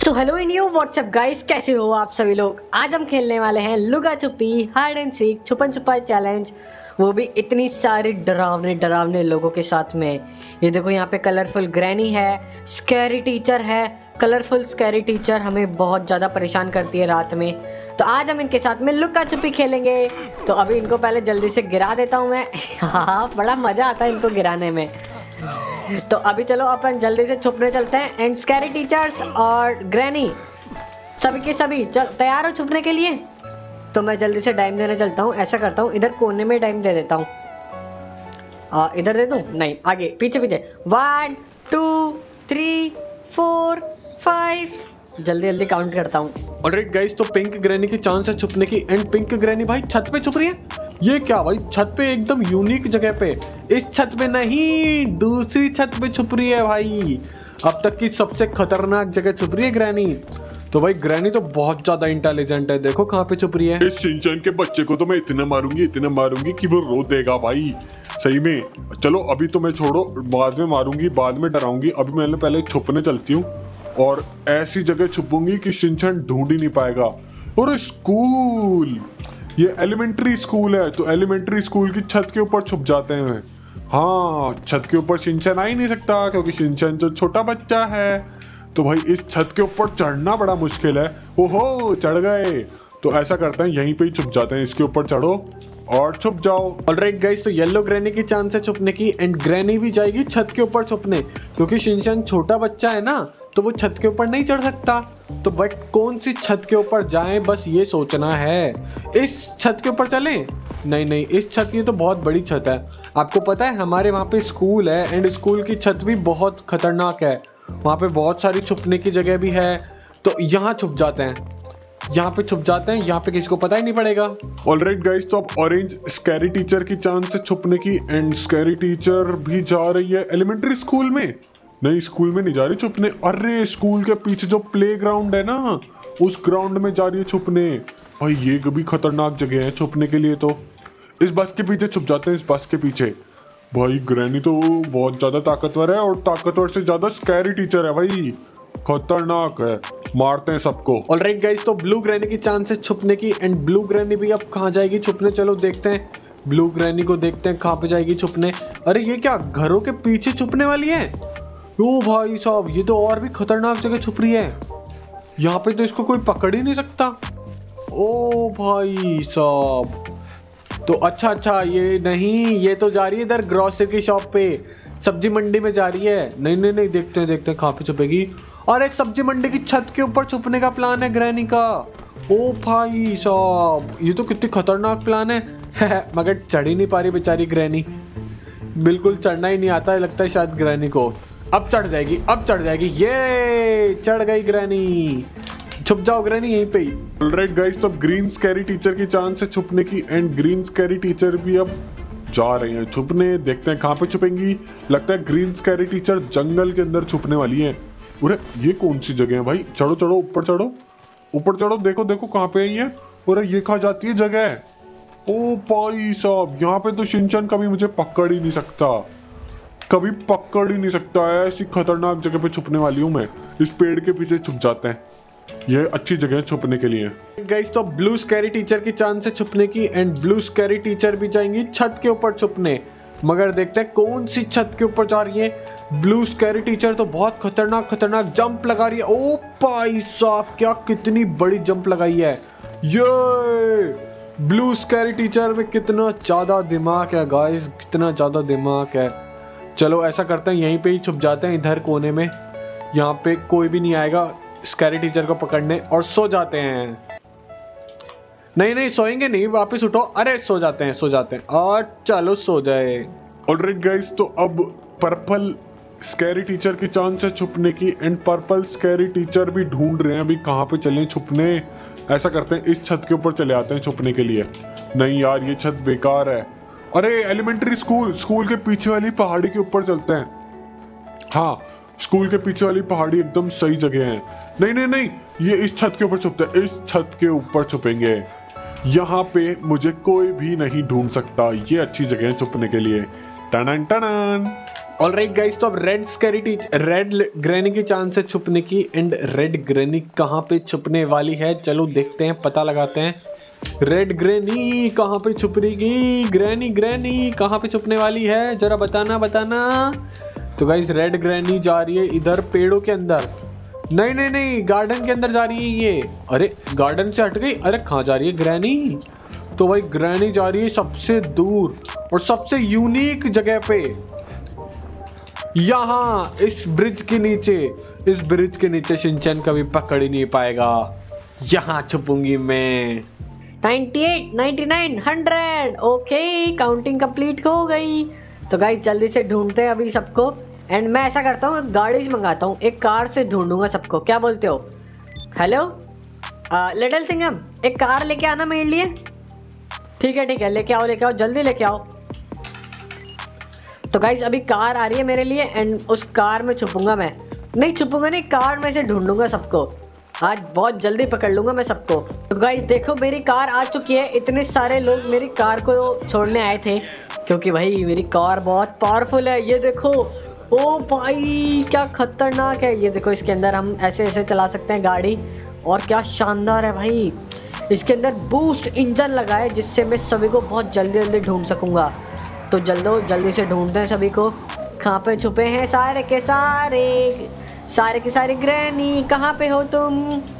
सो hello इंडियो what's up guys, कैसे हो आप सभी लोग। आज हम खेलने वाले हैं लुका छुपी, हाइड एंड सीक, छुपन छुपाई चैलेंज, वो भी इतनी सारी डरावने डरावने लोगों के साथ में। ये देखो यहाँ पे कलरफुल ग्रैनी है, स्कैरी टीचर है। कलरफुल स्कैरी टीचर हमें बहुत ज़्यादा परेशान करती है रात में। तो आज हम इनके साथ में लुका छुपी खेलेंगे। तो अभी इनको पहले जल्दी से गिरा देता हूँ मैं। हाँ, बड़ा मज़ा आता है इनको गिराने में। तो अभी चलो अपन जल्दी से छुपने चलते हैं। एंड स्कैरी टीचर्स और ग्रैनी सभी के सभी तैयार हो छुपने के लिए। तो मैं जल्दी से टाइम देने चलता हूँ। ऐसा करता हूँ, इधर कोने में टाइम दे देता हूँ। इधर दे दूँ? नहीं, आगे पीछे पीछे। 1 2 3 4 5 जल्दी जल्दी काउंट करता हूँ। ऑलराइट गाइस, तो पिंक ग्रैनी की चांस है छुपने की। एंड पिंक ग्रैनी भाई छत पे छुप रही है। ये क्या भाई, छत पे एकदम यूनिक जगह पे। इस छत पे नहीं, दूसरी छत पे छुप रही है भाई। अब तक की सबसे खतरनाक जगह छुप रही है ग्रैनी। तो भाई ग्रैनी तो बहुत ज्यादा इंटेलिजेंट है। देखो कहाँ पे छुप रही है। इस शिनचैन के बच्चे को तो मैं इतना मारूंगी कि वो रो देगा भाई, सही में। चलो अभी तो मैं छोड़ो, बाद में मारूंगी, बाद में डराऊंगी। अभी मैंने पहले छुपने चलती हूँ और ऐसी जगह छुपूंगी कि शिनचैन ढूंढ ही नहीं पाएगा। और स्कूल, ये एलिमेंट्री स्कूल है, तो एलिमेंट्री स्कूल की छत के ऊपर छुप जाते हैं। हाँ, छत के ऊपर शिनचैन आ ही नहीं सकता क्योंकि शिनचैन तो छोटा बच्चा है। तो भाई इस छत के ऊपर चढ़ना बड़ा मुश्किल है। ओहो, चढ़ गए। तो ऐसा करते हैं, यहीं पे ही छुप जाते हैं। इसके ऊपर चढ़ो और छुप जाओ। ऑलराइट गाइस, तो येलो ग्रैनी की चांस है छुपने की। एंड ग्रैनी भी जाएगी छत के ऊपर छुपने, क्योंकि शिनचैन छोटा बच्चा है ना, तो वो छत के ऊपर नहीं चढ़ सकता। तो बट कौन सी छत के ऊपर जाएं, बस ये सोचना है। इस छत के ऊपर चलें? नहीं नहीं, इस छत, ये तो बहुत बड़ी छत है। आपको पता है हमारे वहाँ पे स्कूल है, एंड स्कूल की छत भी बहुत खतरनाक है। वहाँ पे बहुत सारी छुपने की जगह भी है। तो यहाँ छुप जाते हैं, यहाँ पे छुप जाते हैं। यहाँ पे किसी को पता ही नहीं पड़ेगा। ऑलराइट गाइस, तो अब ऑरेंज स्कैरी टीचर की चांस है छुपने की। एंड स्कैरी टीचर भी जा रही है एलिमेंट्री स्कूल में। नहीं, स्कूल में नहीं जा रही छुपने। अरे स्कूल के पीछे जो प्लेग्राउंड है ना, उस ग्राउंड में जा रही है छुपने। भाई ये भी खतरनाक जगह है छुपने के लिए। तो इस बस के पीछे छुप जाते हैं, इस बस के पीछे। भाई ग्रैनी तो बहुत ज्यादा ताकतवर है, और ताकतवर से ज्यादा स्कैरी टीचर है भाई, खतरनाक है। मारते हैं सबको। ऑलराइट गाइस, तो ब्लू ग्रैनी की चांस है छुपने की। एंड ब्लू ग्रैनी भी अब कहाँ जाएगी छुपने, चलो देखते हैं। ब्लू ग्रैनी को देखते हैं कहाँ पे जाएगी छुपने। अरे ये क्या, घरों के पीछे छुपने वाली है? ओ भाई साहब, ये तो और भी खतरनाक जगह छुप रही है। यहाँ पे तो इसको कोई पकड़ ही नहीं सकता। ओ भाई साहब, तो अच्छा, ये नहीं, ये तो जा रही है इधर ग्रोसरी की शॉप पे, सब्जी मंडी में जा रही है। नहीं, देखते हैं कहाँ पे छुपेगी। अरे सब्जी मंडी की छत के ऊपर छुपने का प्लान है ग्रैनी का। ओ भाई साहब, ये तो कितनी खतरनाक प्लान है। मगर चढ़ ही नहीं पा रही बेचारी ग्रैनी, बिल्कुल चढ़ना ही नहीं आता है लगता है शायद ग्रैनी को। अब चढ़ जाएगी, ये चढ़ गई ग्रैनी। छुप जाओ ग्रैनी यहीं पे ही। ऑलराइट गाइस, तो ग्रीन स्कैरी टीचर की चांस है छुपने की। एंड ग्रीन स्कैरी टीचर भी अब जा रही हैं छुपने। देखते हैं कहाँ पे छुपेंगी। लगता है ग्रीन स्कैरी टीचर जंगल के अंदर छुपने वाली है। अरे ये कौन सी जगह है भाई? चढ़ो, ऊपर चढ़ो, देखो कहाँ पे है ये। अरे ये कहाँ जाती है जगह? ओ भाई साहब, यहाँ पे तो शिनचैन कभी मुझे पकड़ ही नहीं सकता, ऐसी खतरनाक जगह पे छुपने वाली हूँ मैं। इस पेड़ के पीछे छुप जाते हैं, ये अच्छी जगह है छुपने के लिए। गाइस, तो ब्लू स्कैरी टीचर की चांस है छुपने की। एंड ब्लू स्कैरी टीचर भी जाएंगी छत के ऊपर छुपने, मगर देखते हैं कौन सी छत के ऊपर जा रही है। ब्लू स्कैरी टीचर तो बहुत खतरनाक जंप लगा रही है। ओ भाई साहब, क्या कितनी बड़ी जंप लगाई है। ये ब्लू स्कैरी टीचर में कितना ज्यादा दिमाग है गाइस, कितना ज्यादा दिमाग है। चलो ऐसा करते हैं, यहीं पे ही छुप जाते हैं, इधर कोने में। यहाँ पे कोई भी नहीं आएगा स्कैरी टीचर को पकड़ने, और सो जाते हैं। नहीं, सोएंगे नहीं, वापस उठो। अरे सो जाते हैं और चलो सो जाए। ऑलराइट गाइस, तो अब पर्पल स्कैरी टीचर की चांस है छुपने की। एंड पर्पल स्कैरी टीचर भी ढूंढ रहे हैं अभी कहाँ पे चलें छुपने। ऐसा करते हैं, इस छत के ऊपर चले आते हैं छुपने के लिए। नहीं यार, ये छत बेकार है। अरे एलिमेंट्री स्कूल के पीछे वाली पहाड़ी के ऊपर चलते हैं। हाँ, स्कूल के पीछे वाली पहाड़ी एकदम सही जगह है। नहीं, ये इस छत के ऊपर छुपते हैं, इस छत के ऊपर छुपेंगे। यहाँ पे मुझे कोई भी नहीं ढूंढ सकता, ये अच्छी जगह है छुपने के लिए। टनन टनन। ऑलराइट गाइस, तो अब रेड ग्रैनी की चांस है छुपने की, एंड रेड ग्रैनी कहाँ पे छुपने वाली है, चलो देखते हैं, पता लगाते हैं। रेड ग्रैनी कहाँ पे छुप रही? ग्रैनी कहाँ पे छुपने वाली है, जरा बताना। तो गाइस रेड ग्रैनी जा रही है इधर पेड़ों के अंदर। नहीं, गार्डन के अंदर जा रही है ये। अरे गार्डन से हट गई। अरे कहाँ जा रही है ग्रैनी? तो भाई ग्रैनी जा रही है सबसे दूर और सबसे यूनिक जगह पे, यहाँ इस ब्रिज के नीचे शिनचैन कभी पकड़ ही नहीं पाएगा। यहाँ छुपूंगी मैं। 98, 99, 100। ओके, काउंटिंग कंप्लीट हो गई। तो गाइस जल्दी से ढूंढते हैं अभी सबको, एंड मैं ऐसा करता हूँ गाड़ी से मंगाता हूँ, एक कार से ढूंढूंगा सबको, क्या बोलते हो? हेलो लिटिल सिंघम, एक कार लेके आना मेरे लिए। ठीक है, लेके आओ, जल्दी लेके आओ। तो गाइस अभी कार आ रही है मेरे लिए, एंड उस कार में छुपूंगा मैं। नहीं छुपूंगा नहीं, कार में से ढूंढूंगा सबको। आज बहुत जल्दी पकड़ लूंगा मैं सबको। तो गाइस देखो मेरी कार आ चुकी है। इतने सारे लोग मेरी कार को छोड़ने आए थे, क्योंकि भाई मेरी कार बहुत पावरफुल है। ये देखो, ओ भाई क्या खतरनाक है। ये देखो इसके अंदर हम ऐसे चला सकते हैं गाड़ी, और क्या शानदार है भाई। इसके अंदर बूस्ट इंजन लगा है, जिससे मैं सभी को बहुत जल्दी ढूंढ सकूंगा। तो जल्दी से ढूंढते हैं सभी को, कहाँ पे छुपे हैं सारे के सारे। ग्रैनी कहाँ पे हो तुम?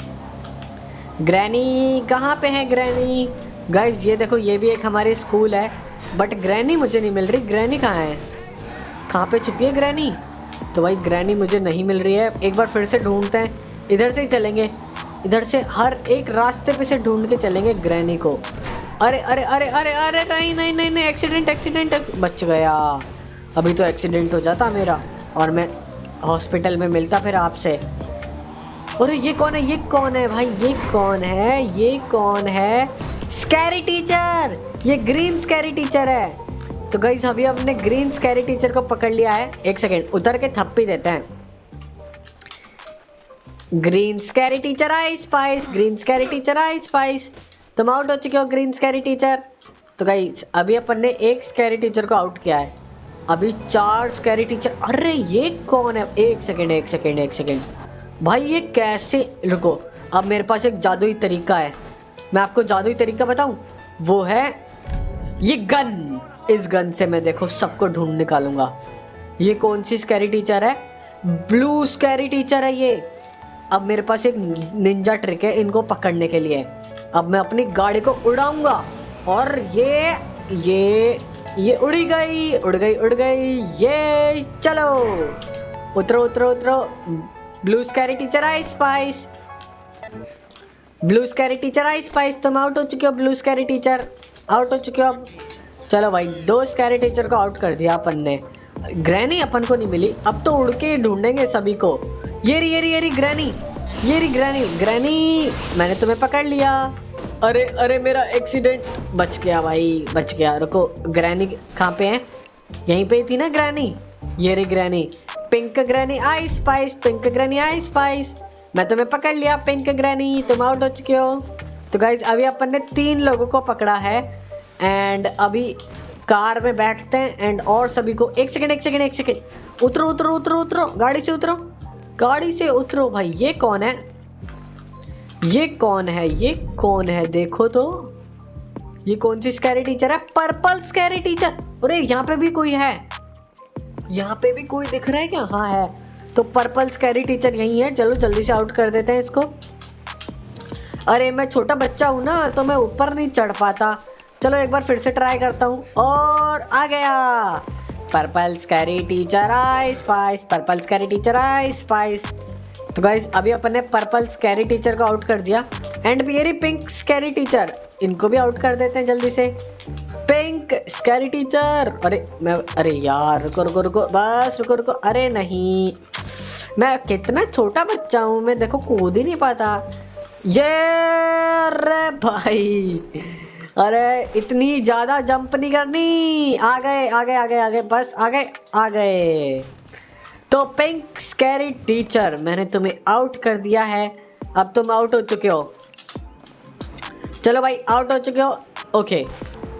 ग्रैनी कहाँ पे है ग्रैनी? गाइस ये देखो, ये भी एक हमारी स्कूल है, बट ग्रैनी मुझे नहीं मिल रही। ग्रैनी कहाँ है? कहाँ पे छुपी है ग्रैनी? तो भाई ग्रैनी मुझे नहीं मिल रही है। एक बार फिर से ढूंढते हैं, इधर से ही चलेंगे, इधर से हर एक रास्ते पे से ढूंढ के चलेंगे ग्रैनी को। अरे नहीं, एक्सीडेंट, बच गया। अभी तो एक्सीडेंट हो जाता मेरा और मैं हॉस्पिटल में मिलता फिर आपसे। अरे ये कौन है भाई? ये कौन है? स्कैरी टीचर, ये ग्रीन स्कैरी टीचर है। तो गाइस अभी हमने ग्रीन स्कैरी टीचर को पकड़ लिया है। एक सेकेंड, उतर के थप्पी देते हैं। Green scary teacher I spies, तुम आउट हो चुके हो ग्रीन स्कैरी टीचर। तो गाइस अभी अपन ने एक स्कैरी टीचर को आउट किया है, अभी 4 स्कैरी टीचर। अरे ये कौन है? एक सेकेंड भाई, ये कैसे? रुको, अब मेरे पास एक जादुई तरीका है। मैं आपको जादुई तरीका बताऊं, वो है ये गन। इस गन से मैं देखो सबको ढूंढ निकालूंगा। ये कौन सी स्कैरी टीचर है? ब्लू स्कैरी टीचर है ये। अब मेरे पास एक निंजा ट्रिक है इनको पकड़ने के लिए। अब मैं अपनी गाड़ी को उड़ाऊंगा, और ये उड़ गई। ये चलो, उतरो। Blue scary teacher I spies, तुम आउट हो चुके हो। ब्लू स्कैरी टीचर आउट हो चुके हो। अब चलो भाई, 2 स्कैरी टीचर को आउट कर दिया अपन ने। ग्रैनी अपन को नहीं मिली, अब तो उड़ के ढूंढेंगे सभी को। ये रही ग्रैनी, मैंने तुम्हें पकड़ लिया। अरे मेरा एक्सीडेंट, बच गया। रुको, ग्रैनी कहाँ पे है? यहीं पे थी ना ग्रैनी। ये रही granny, pink granny I spies, मैं तुम्हें पकड़ लिया पिंक ग्रैनी, तुम आउट हो चुके हो। तो गाइज अभी अपन ने 3 लोगों को पकड़ा है, एंड अभी कार में बैठते हैं, एंड और सभी को एक सेकेंड, उतरो, गाड़ी से उतरो भाई। ये कौन है? देखो तो, ये कौन सी स्कैरी टीचर है? Purple scary teacher. अरे यहाँ पे भी कोई है, यहाँ पे भी कोई दिख रहा है क्या? हाँ है। तो पर्पल स्कैरी टीचर यही है। चलो जल्दी से आउट कर देते हैं इसको। अरे मैं छोटा बच्चा हूँ ना, तो मैं ऊपर नहीं चढ़ पाता। चलो एक बार फिर से ट्राई करता हूँ, और आ गया। Purple scary teacher I spies. तो गाइस अभी अपन ने पर्पल स्कैरी टीचर को आउट कर दिया, एंड मेरी पिंक स्कैरी टीचर, इनको भी आउट कर देते हैं जल्दी से। पिंक स्कैरी टीचर, अरे यार रुको, बस रुको। अरे नहीं, मैं कितना छोटा बच्चा हूँ, मैं देखो कूद ही नहीं पाता। ये अरे भाई, अरे इतनी ज्यादा जंप नहीं करनी। आ गए, बस आ गए। तो पिंक स्कैरी टीचर, मैंने तुम्हें आउट कर दिया है। अब तुम आउट हो चुके हो। चलो भाई, आउट हो चुके हो। ओके,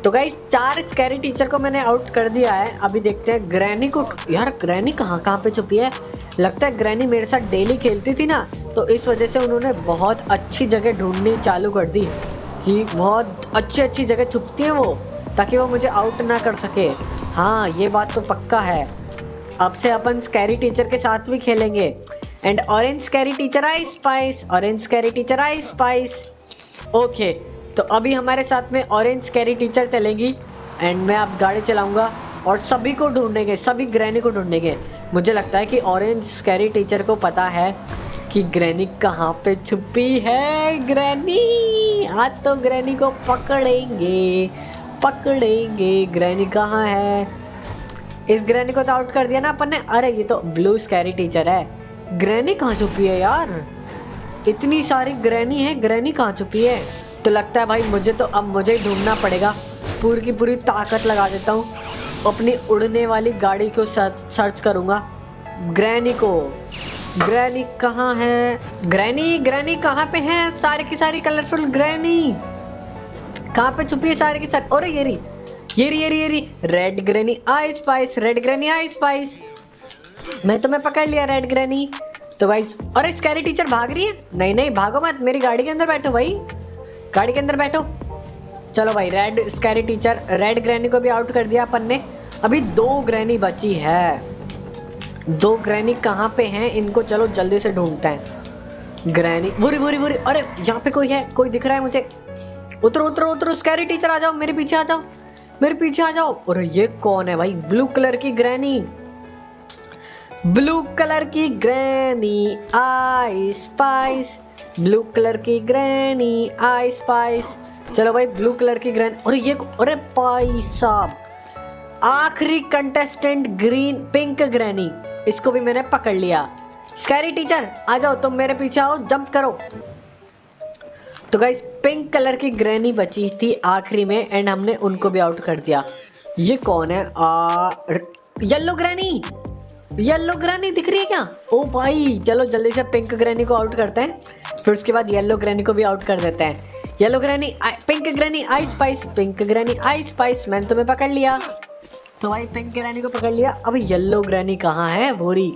तो गाइस 4 स्कैरी टीचर को मैंने आउट कर दिया है। अभी देखते हैं ग्रैनी को। यार ग्रैनी कहाँ पे छुपी है? लगता है ग्रैनी मेरे साथ डेली खेलती थी ना, तो इस वजह से उन्होंने बहुत अच्छी जगह ढूंढनी चालू कर दी कि बहुत अच्छी जगह छुपती है वो, ताकि वो मुझे आउट ना कर सके। हाँ ये बात तो पक्का है। अब से अपन स्कैरी टीचर के साथ भी खेलेंगे। And orange scary teacher I spies, orange scary teacher I spies. Okay, तो अभी हमारे साथ में ऑरेंज स्कैरी टीचर चलेंगी एंड मैं अब गाड़ी चलाऊंगा और सभी को ढूंढेंगे, सभी ग्रैनी को ढूंढेंगे। मुझे लगता है कि ऑरेंज स्कैरी टीचर को पता है कि ग्रैनी कहाँ पे छुपी है। ग्रैनी, आज तो ग्रैनी को पकड़ेंगे। ग्रैनी कहाँ है? इस ग्रैनी को तो आउट कर दिया ना अपन ने। अरे ये तो ब्लू स्कैरी टीचर है। ग्रैनी कहाँ छुपी है यार? इतनी सारी ग्रैनी है, ग्रैनी कहाँ छुपी है? तो लगता है भाई मुझे ही ढूंढना पड़ेगा। पूरी की पूरी ताकत लगा देता हूँ, अपनी उड़ने वाली गाड़ी को सर्च करूँगा ग्रैनी को। ग्रैनी कहाँ है? ग्रैनी कहाँ पे है? सारी की सारी कलरफुल ग्रैनी कहाँ पे छुपी है सारी की सारी? और ये रही red granny I spies, red granny I spies. मैं तुम्हें पकड़ लिया रेड ग्रैनी। तो भाई अरे स्कैरी टीचर भाग रही है। नहीं भागो मत, मेरी गाड़ी के अंदर बैठो भाई, गाड़ी के अंदर बैठो। चलो भाई red scary teacher, red granny को भी आउट कर दिया अपन ने। अभी 2 ग्रैनी बची है। 2 ग्रैनी कहाँ पे हैं? इनको चलो जल्दी से ढूंढते हैं। ग्रैनी बुरी। अरे यहाँ पे कोई है, कोई दिख रहा है मुझे। उतरो स्कैरी टीचर आ जाओ, मेरे पीछे आ जाओ। अरे ये कौन है भाई? ब्लू कलर की granny I spies, blue colour की ग्रैनी आई स्पाइस। चलो भाई ब्लू कलर की ग्रैनी। अरे भाई साहब, आखिरी कंटेस्टेंट पिंक ग्रैनी, इसको भी मैंने पकड़ लिया। स्कैरी टीचर आ जाओ, तुम मेरे पीछे आओ, जंप करो। तो गाइस पिंक कलर की ग्रैनी बची थी आखिरी में एंड हमने उनको भी आउट कर दिया। ये कौन है? येलो ग्रैनी दिख रही है क्या? ओ भाई चलो जल्दी से पिंक ग्रैनी को आउट करते हैं, फिर उसके बाद येलो ग्रैनी को भी आउट कर देते हैं। Yellow granny, pink granny I spies, मैंने तुम्हें पकड़ लिया। तो भाई पिंक ग्रैनी को पकड़ लिया। अब येलो ग्रैनी कहाँ है? बोरी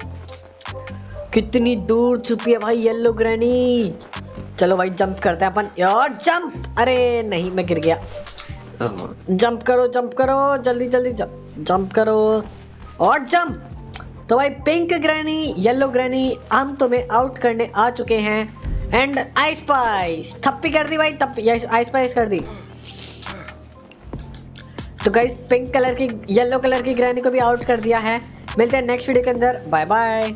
कितनी दूर छुपी है भाई येलो ग्रैनी। चलो भाई जंप करते हैं अपन। यार जंप, अरे नहीं मैं गिर गया। जंप करो जल्दी जंप करो और जंप। तो भाई पिंक ग्रैनी, येलो ग्रैनी, हम तुम्हें आउट करने आ चुके हैं। एंड आई स्पाइस थप्पी कर दी भाई, आई स्पाइस कर दी। तो गाइस पिंक कलर की, येलो कलर की ग्रैनी को भी आउट कर दिया है। मिलते हैं नेक्स्ट वीडियो के अंदर। Bye bye.